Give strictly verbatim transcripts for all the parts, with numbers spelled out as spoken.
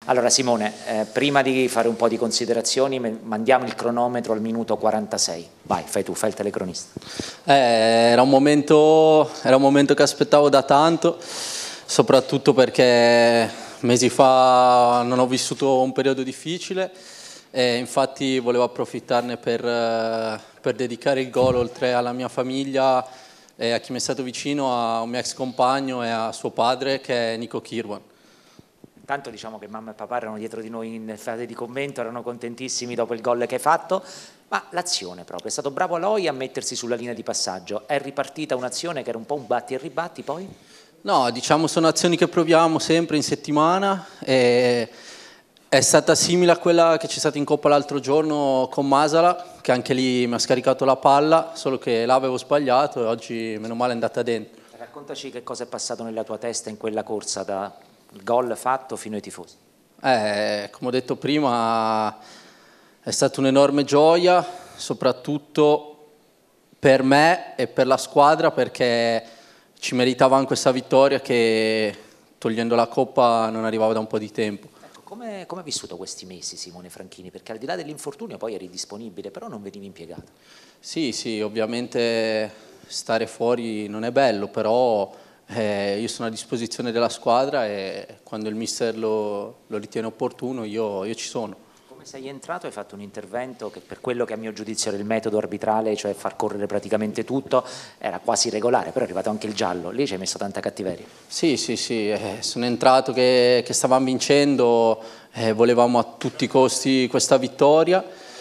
Allora Simone, eh, prima di fare un po' di considerazioni, mandiamo il cronometro al minuto quarantasei. Vai, fai tu, fai il telecronista. Eh, era, un momento, era un momento che aspettavo da tanto, soprattutto perché mesi fa non ho vissuto un periodo difficile e infatti volevo approfittarne per, per dedicare il gol oltre alla mia famiglia e a chi mi è stato vicino, a un mio ex compagno e a suo padre che è Nico Kirwan. Intanto diciamo che mamma e papà erano dietro di noi in fase di commento, erano contentissimi dopo il gol che hai fatto, ma l'azione proprio, è stato bravo Aloy a mettersi sulla linea di passaggio, è ripartita un'azione che era un po' un batti e ribatti poi? No, diciamo sono azioni che proviamo sempre in settimana e è stata simile a quella che c'è stata in Coppa l'altro giorno con Masala, che anche lì mi ha scaricato la palla, solo che là avevo sbagliato e oggi meno male è andata dentro. Raccontaci che cosa è passato nella tua testa in quella corsa da il gol fatto fino ai tifosi. Eh, come ho detto prima, è stata un'enorme gioia, soprattutto per me e per la squadra, perché ci meritavamo questa vittoria che, togliendo la Coppa, non arrivava da un po' di tempo. Ecco, come hai vissuto questi mesi, Simone Franchini? Perché al di là dell'infortunio poi eri disponibile, però non venivi impiegato. Sì, sì, ovviamente stare fuori non è bello, però Eh, io sono a disposizione della squadra e quando il mister lo, lo ritiene opportuno io, io ci sono. Come sei entrato hai fatto un intervento che per quello che a mio giudizio era il metodo arbitrale, cioè far correre praticamente tutto, era quasi regolare, però è arrivato anche il giallo, lì ci hai messo tanta cattiveria. Sì, sì, sì, eh, sono entrato che, che stavamo vincendo, eh, volevamo a tutti i costi questa vittoria.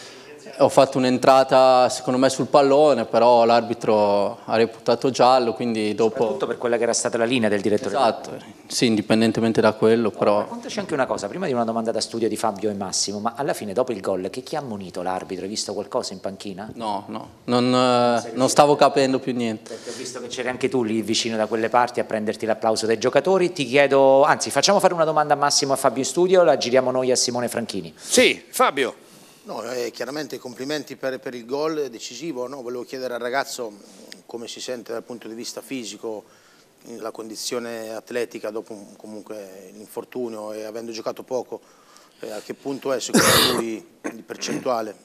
Ho fatto un'entrata secondo me sul pallone, però l'arbitro ha reputato giallo, quindi dopo... Soprattutto per quella che era stata la linea del direttore. Esatto, sì, indipendentemente da quello, però... Raccontaci anche una cosa, prima di una domanda da studio di Fabio e Massimo, ma alla fine dopo il gol che chi ha ammonito l'arbitro? Hai visto qualcosa in panchina? No, no, non, eh, non stavo capendo più niente. Perché ho visto che c'eri anche tu lì vicino da quelle parti a prenderti l'applauso dei giocatori, ti chiedo, anzi facciamo fare una domanda a Massimo e a Fabio in studio, la giriamo noi a Simone Franchini. Sì, Fabio. No, eh, chiaramente complimenti per, per il gol decisivo, no? Volevo chiedere al ragazzo come si sente dal punto di vista fisico, la condizione atletica dopo un, comunque l'infortunio e avendo giocato poco, eh, a che punto è secondo lui di percentuale?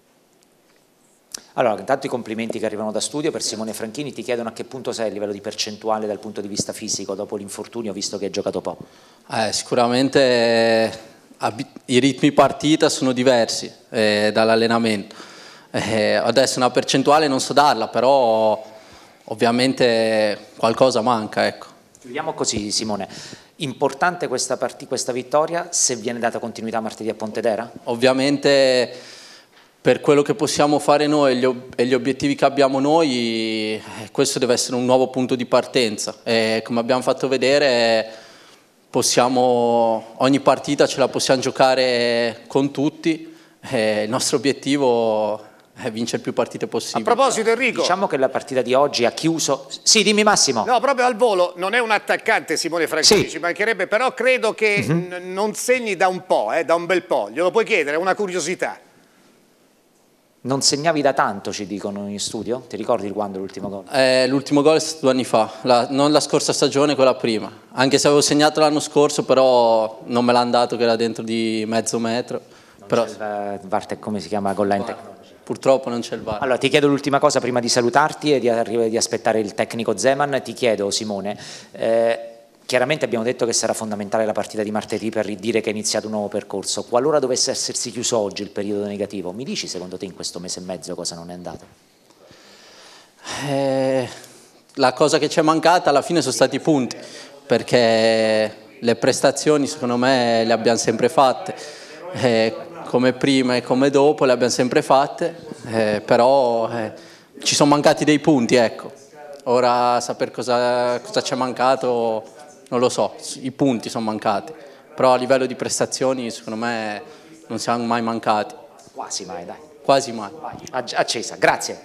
Allora, intanto i complimenti che arrivano da studio per Simone Franchini, ti chiedono a che punto sei a livello di percentuale dal punto di vista fisico dopo l'infortunio, visto che hai giocato poco. Eh, sicuramente... I ritmi partita sono diversi eh, dall'allenamento, eh, adesso una percentuale non so darla, però ovviamente qualcosa manca. Ecco. Chiudiamo così Simone, importante questa, questa vittoria, se viene data continuità martedì a Pontedera? Ovviamente per quello che possiamo fare noi e gli, e gli obiettivi che abbiamo noi, eh, questo deve essere un nuovo punto di partenza e come abbiamo fatto vedere... Possiamo, ogni partita ce la possiamo giocare con tutti, eh, il nostro obiettivo è vincere più partite possibili. A proposito Enrico, diciamo che la partita di oggi ha chiuso, sì dimmi Massimo. No, proprio al volo, non è un attaccante Simone Franchini, sì. Ci mancherebbe, però credo che uh-huh. non segni da un po', eh, da un bel po', glielo puoi chiedere, è una curiosità. Non segnavi da tanto, ci dicono in studio? Ti ricordi quando l'ultimo gol? Eh, l'ultimo gol è stato due anni fa, la, non la scorsa stagione, quella prima. Anche se avevo segnato l'anno scorso, però non me l'hanno dato che era dentro di mezzo metro. Non però... c'è il V A R, come si chiama? Con la tecnologia. Purtroppo non c'è il V A R. Allora ti chiedo l'ultima cosa prima di salutarti e di, di aspettare il tecnico Zeman. Ti chiedo Simone, eh, chiaramente abbiamo detto che sarà fondamentale la partita di martedì per dire che è iniziato un nuovo percorso. Qualora dovesse essersi chiuso oggi il periodo negativo, mi dici secondo te in questo mese e mezzo cosa non è andato? Eh, la cosa che ci è mancata alla fine sono stati i punti, perché le prestazioni secondo me le abbiamo sempre fatte, eh, come prima e come dopo le abbiamo sempre fatte, eh, però eh, ci sono mancati dei punti, ecco. Ora saper cosa, cosa ci è mancato... Non lo so, i punti sono mancati, però a livello di prestazioni secondo me non siamo mai mancati. Quasi mai, dai. Quasi mai. Vai, accesa, grazie.